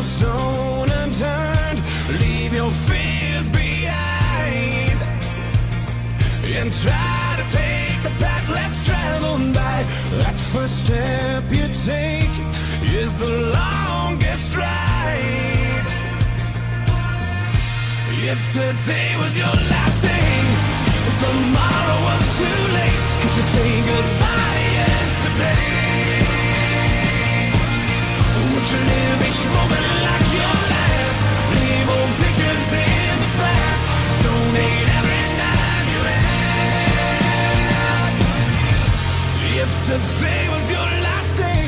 stone unturned. Leave your fears behind and try to take the path less traveled by. That first step you take is the longest ride. If today was your last day, tomorrow was too late, could you say goodbye to yesterday? Would you live each moment like your last? Leave old pictures in the past. Donate every dime you had. If today was your last day,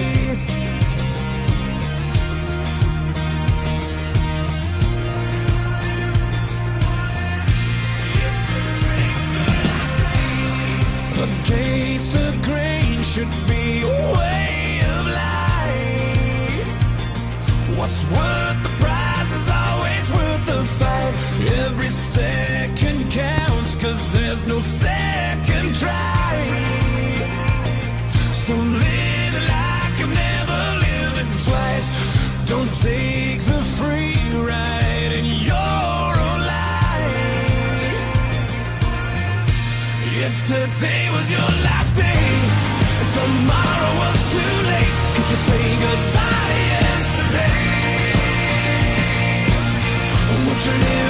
against the grain should be a way of life. What's worth the prize is always worth the fight. Every second counts, 'cause there's no second try. So live like you've never lived twice. Don't take the free ride in your own life. If today was your last day, tomorrow was too late, could you say goodbye to yesterday? Would you live